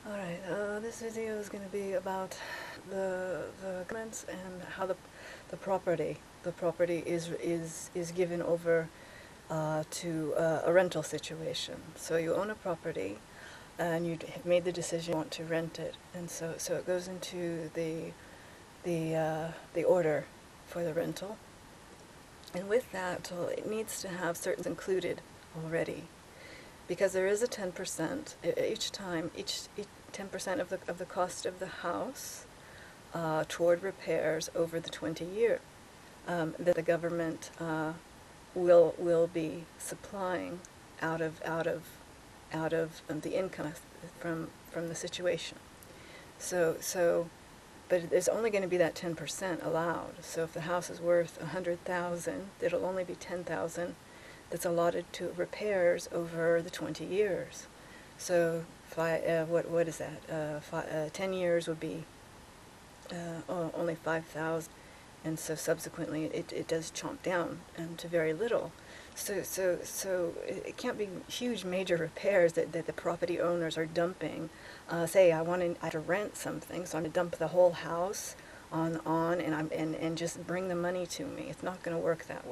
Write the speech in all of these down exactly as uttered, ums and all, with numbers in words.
Alright, uh, this video is going to be about the, the governments and how the, the property, the property is, is, is given over uh, to uh, a rental situation. So you own a property and you have made the decision you want to rent it, and so, so it goes into the, the, uh, the order for the rental. And with that, well, it needs to have certain included already, because there is a ten percent each time, each, each ten percent of the, of the cost of the house uh, toward repairs over the twenty years um, that the government uh, will, will be supplying out of, out of, out of um, the income from, from the situation. So, so, but there's only going to be that ten percent allowed. So if the house is worth one hundred thousand dollars, it'll only be ten thousand dollars that's allotted to repairs over the twenty years. So five, uh, what what is that? Uh, five, uh, ten years would be uh, oh, only five thousand, and so subsequently it, it does chomp down um, to very little. So so so it can't be huge major repairs that, that the property owners are dumping. Uh, say I want to, I to rent something, so I'm going to dump the whole house on on and I'm and, and just bring the money to me. It's not going to work that way.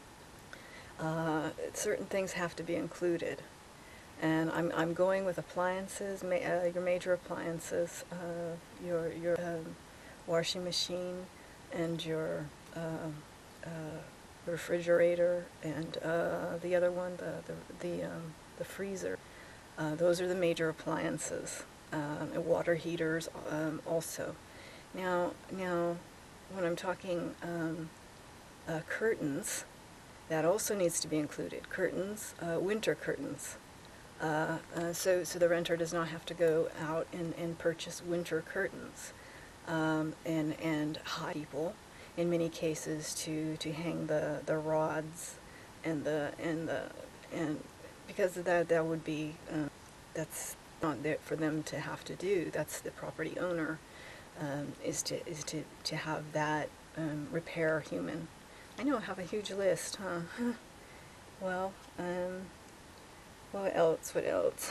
Uh, certain things have to be included, and I'm I'm going with appliances, ma uh, your major appliances, uh, your your um, washing machine, and your uh, uh, refrigerator, and uh, the other one, the the the, um, the freezer. Uh, those are the major appliances, um, and water heaters um, also. Now now, when I'm talking um, uh, curtains, that also needs to be included. Curtains, uh, winter curtains. Uh, uh, so, so the renter does not have to go out and, and purchase winter curtains. Um, and, and hire people, in many cases, to, to hang the, the rods and the, and the, and because that, that would be, uh, that's not there for them to have to do. That's the property owner, um, is to, is to, to have that, um, repair human. I know I have a huge list, huh? Well, um, what else, what else?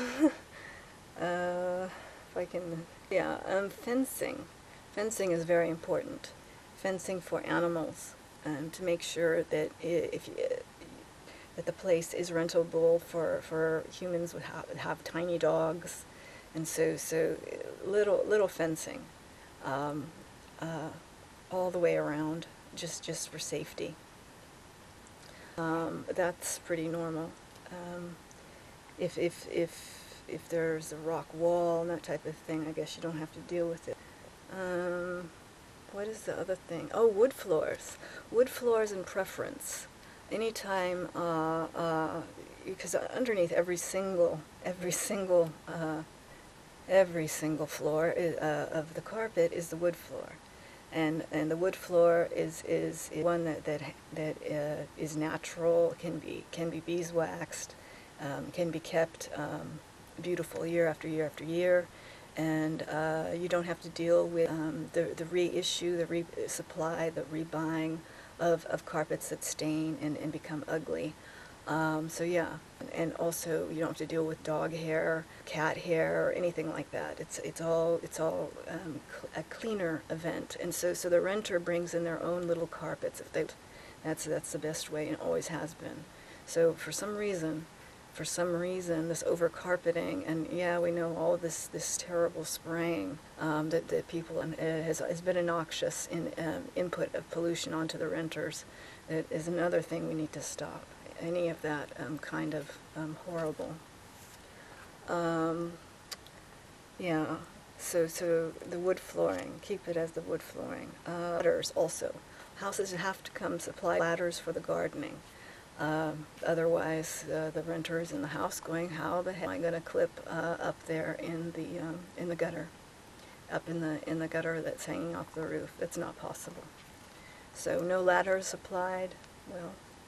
uh, if I can, yeah, um, fencing. Fencing is very important. Fencing for animals, um, to make sure that if you, that the place is rentable for, for humans would have, have tiny dogs, and so, so little, little fencing, um, uh, all the way around. Just, just for safety. Um, that's pretty normal. Um, if, if, if, if there's a rock wall and that type of thing, I guess you don't have to deal with it. Um, what is the other thing? Oh, wood floors. Wood floors in preference. Anytime, uh, uh, because underneath every single, every single, uh, every single floor is, uh, of the carpet is the wood floor. And, and the wood floor is, is, is one that, that, that uh, is natural, can be, can be beeswaxed, um, can be kept um, beautiful year after year after year, and uh, you don't have to deal with um, the, the reissue, the resupply, the rebuying of, of carpets that stain and, and become ugly. Um, so yeah, and also you don't have to deal with dog hair, cat hair, or anything like that. It's it's all it's all um, cl a cleaner event, and so so the renter brings in their own little carpets. If they, that's that's the best way, and always has been. So for some reason, for some reason, this over carpeting, and yeah, we know all this this terrible spraying um, that that people uh, has has been a noxious in um, input of pollution onto the renters. It is another thing we need to stop. Any of that um, kind of um, horrible. Um, yeah, so so the wood flooring, keep it as the wood flooring. Uh, ladders also. Houses have to come supply ladders for the gardening. Um, otherwise, uh, the renter is in the house going, how the heck am I going to clip uh, up there in the um, in the gutter, up in the in the gutter that's hanging off the roof? It's not possible. So no ladders supplied. Well,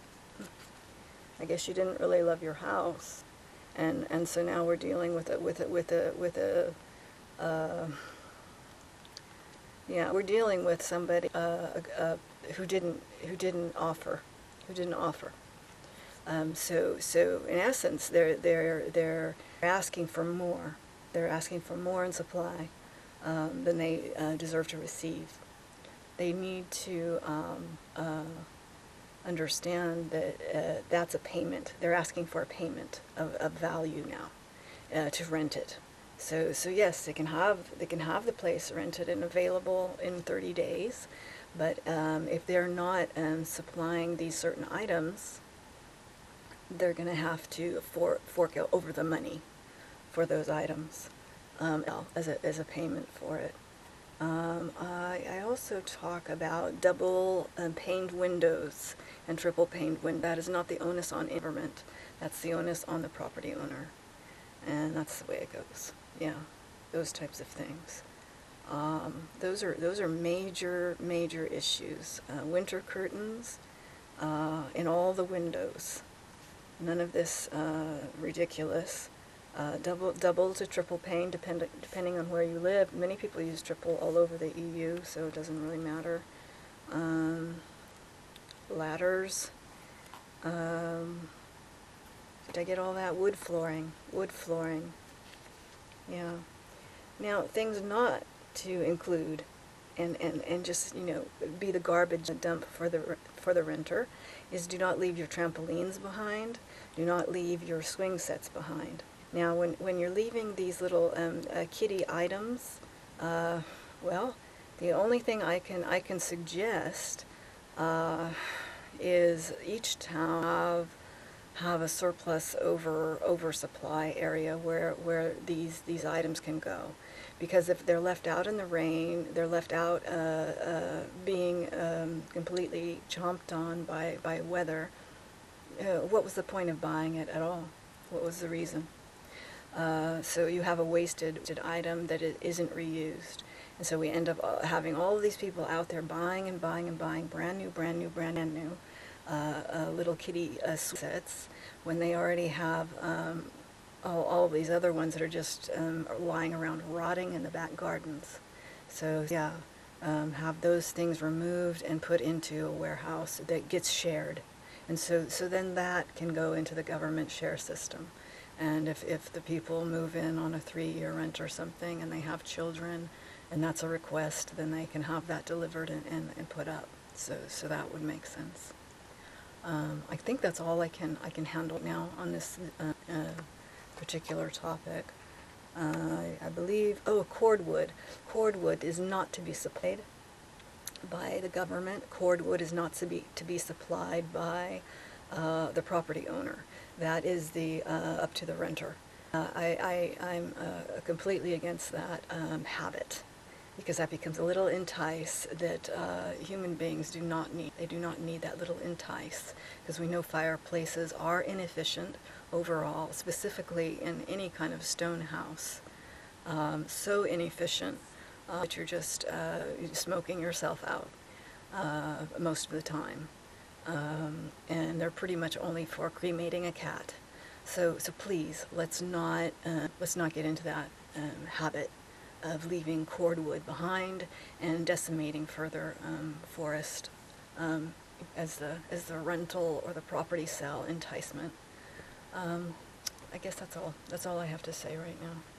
I guess you didn't really love your house, and and so now we're dealing with a with a with a with a uh, yeah we're dealing with somebody uh, uh, who didn't who didn't offer who didn't offer. Um, so so in essence they're they're they're asking for more they're asking for more in supply um, than they uh, deserve to receive. They need to um, uh, understand that uh, that's a payment. They're asking for a payment of, of value now uh, to rent it. So, so yes, they can have they can have the place rented and available in thirty days, but um, if they're not um, supplying these certain items, they're going to have to for, fork over the money for those items um, as a as a payment for it. Um, I, I also talk about double um, paned windows and triple paned windows. That is not the onus on government. That's the onus on the property owner, and that's the way it goes. Yeah, those types of things. Um, those are those are major major issues. Uh, winter curtains uh, in all the windows. None of this uh, ridiculous. Uh, double double to triple pane, depend, depending on where you live. Many people use triple all over the E U, so it doesn't really matter. Um, ladders. Um, did I get all that? Wood flooring. Wood flooring. Yeah. Now, things not to include and, and, and just, you know, be the garbage dump for the for the renter is do not leave your trampolines behind. Do not leave your swing sets behind. Now, when, when you're leaving these little um, uh, kitty items, uh, well, the only thing I can I can suggest uh, is each town have have a surplus over oversupply area where where these these items can go, because if they're left out in the rain, they're left out uh, uh, being um, completely chomped on by by weather. Uh, what was the point of buying it at all? What was the reason? Uh, so you have a wasted, wasted item that it isn't reused. And so we end up uh, having all of these people out there buying and buying and buying brand new, brand new, brand new uh, uh, little kitty uh, sets when they already have um, all, all of these other ones that are just um, lying around rotting in the back gardens. So yeah, um, have those things removed and put into a warehouse that gets shared. And so, so then that can go into the government share system. And if, if the people move in on a three-year rent or something and they have children and that's a request, then they can have that delivered and, and, and put up. So, so that would make sense. Um, I think that's all I can, I can handle now on this uh, uh, particular topic. Uh, I believe, oh, cordwood. Cordwood is not to be supplied by the government. Cordwood is not to be, to be supplied by uh, the property owner. That is the uh, up to the renter. Uh, I, I, I'm uh, completely against that um, habit, because that becomes a little entice that uh, human beings do not need. They do not need that little entice, because we know fireplaces are inefficient overall, specifically in any kind of stone house. Um, so inefficient uh, that you're just uh, smoking yourself out uh, most of the time. Um, and they're pretty much only for cremating a cat. So, so please, let's not uh, let's not get into that um, habit of leaving cordwood behind and decimating further um, forest um, as the as the rental or the property sale enticement. Um, I guess that's all. That's all I have to say right now.